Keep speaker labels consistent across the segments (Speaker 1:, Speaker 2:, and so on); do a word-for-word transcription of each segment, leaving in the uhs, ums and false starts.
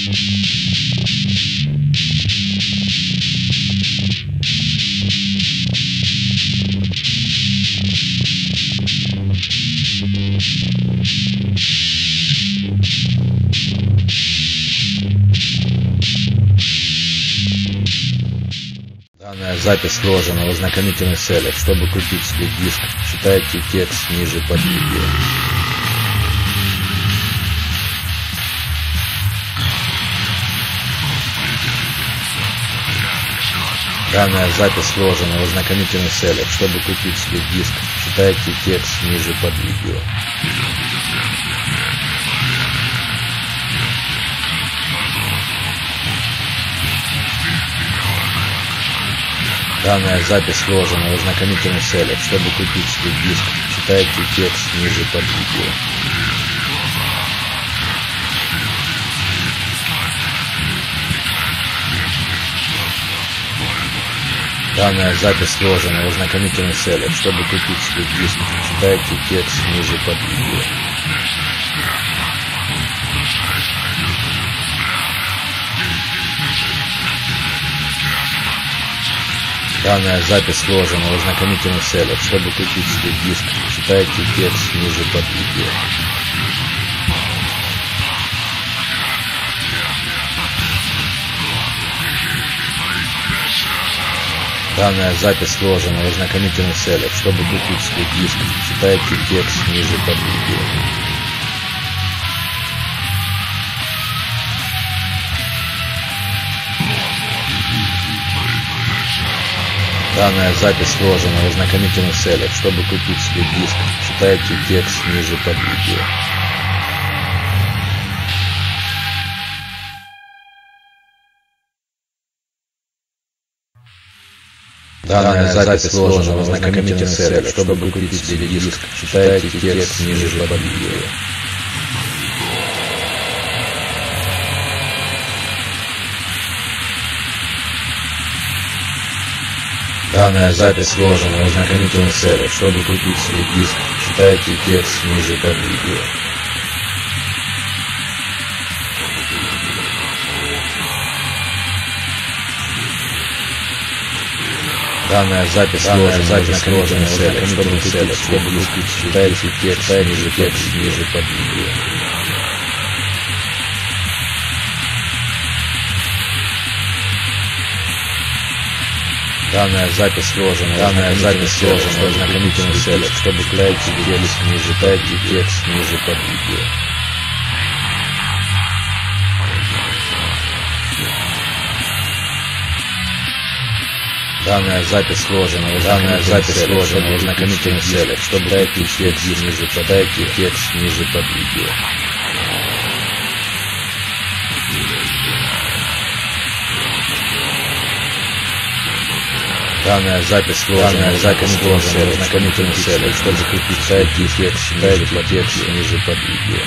Speaker 1: Данная запись сложена в ознакомительных целях. Чтобы купить себе диск, читайте текст ниже под видео. Данная запись сложена в ознакомительных целях. Чтобы купить себе диск, читайте текст ниже под видео. Данная запись сложена в ознакомительных целях. Чтобы купить себе диск, читайте текст ниже под видео. Данная запись сложена в ознакомительных целях. Чтобы купить себе диск, читайте текст ниже под видео. Данная запись сложена в ознакомительных целях. Чтобы купить себе диск, читайте текст ниже под видео. Данная запись сложена в ознакомительных целях. Чтобы купить себе диск, читайте текст ниже под видео. Данная запись сложена в ознакомительных целях. Чтобы купить себе диск, читайте текст ниже под видео. Данная запись сложена в ознакомительных целях. Чтобы купить себе диск, читайте текст ниже под видео. Данная запись сложена в ознакомительных целях. Чтобы купить себе диск, читайте текст ниже под видео. Данная запись сложена в ознакомительных целях. Чтобы купить себе диск, читайте текст ниже текст ниже под видео. Данная запись сложена, данная запись сложена в ознакомительных целях. Чтобы купить себе диск, читайте текст ниже под видео. Данная запись сложена, данная запись сложена в ознакомительных целях. Чтобы купить текст ниже, читайте текст ниже под видео. Данная запись сложена в ознакомительных целях. Чтобы купить читайте текст, читайте текст ниже под видео.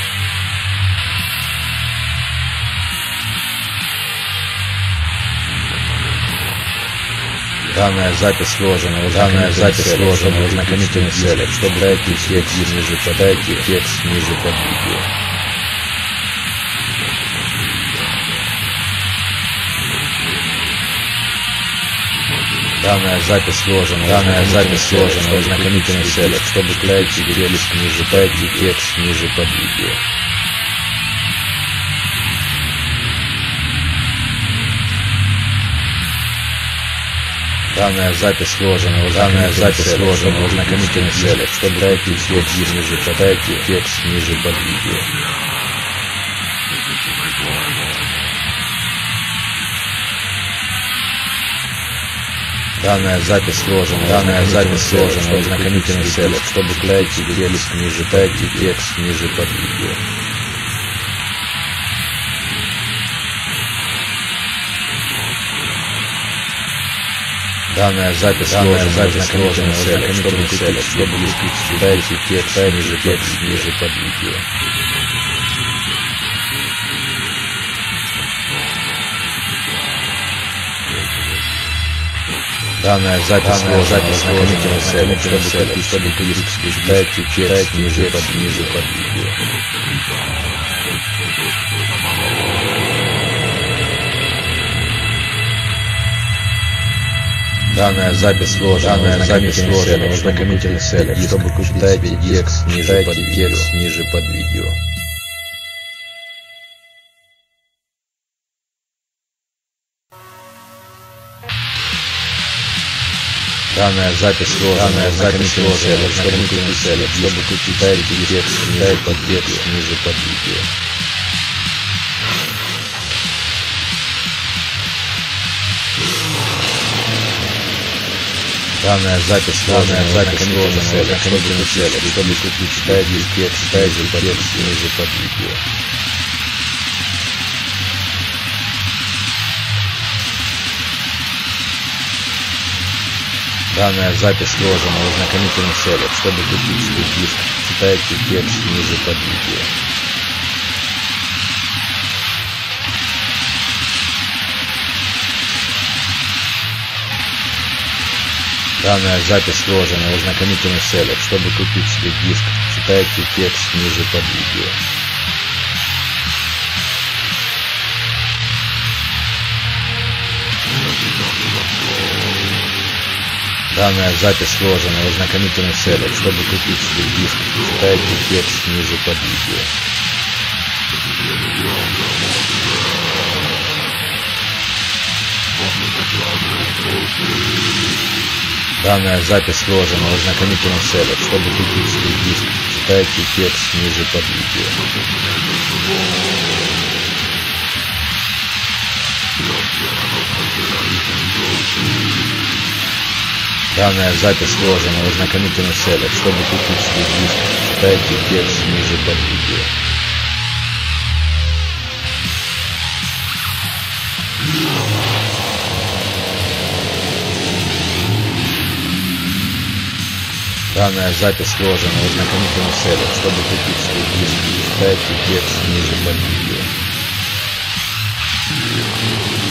Speaker 1: Данная запись сложена, данная запись сложена в ознакомительных целях. Чтобы читайте текст ниже, читайте текст ниже под видео. Данная запись сложена, данная запись сложена в ознакомительных целях. Чтобы читайте текст ниже, читайте текст ниже под видео. Данная запись сложена, данная запись сложена в ознакомительных целях. Чтобы читайте текст ниже, читайте текст ниже под видео. Данная запись сложена, данная запись сложена в ознакомительных целях. Чтобы читайте текст ниже, читайте текст ниже под видео. Данная запись сложена, запись сложена в ознакомительных целях. Чтобы читайте текст ниже, текст ниже под видео. Данная запись сложена в ознакомительных целях. Чтобы читайте текст ниже под ниже под видео. Данная запись сложена, данная запись сложена в ознакомительных целях. Чтобы купить себе текст ниже под видео, ниже под видео. Данная запись сложена, данная запись сложена в ознакомительных целях. Чтобы купить себе текст ниже под текст, ниже под видео. Данная запись сложная, запись сложена в ознакомительных целях. Чтобы купить себе текст ниже под текст, ниже под видео. Данная запись сложена в ознакомительных целях. Чтобы купить себе диск, читайте текст ниже под видео. Данная запись сложена в ознакомительных целях. Чтобы купить себе диск, читайте текст ниже под видео. Данная запись сложена в ознакомительных целях. Чтобы купить себе диск, читайте текст ниже под видео. Данная запись сложена в ознакомительных целях. Чтобы купить себе диск, читайте текст ниже под видео. Данная запись сложена в ознакомительных целях. Чтобы купить себе диск, читайте текст ниже под видео. Данная запись сложена в ознакомительных целях. Чтобы купить себе диск, читайте текст ниже под видео.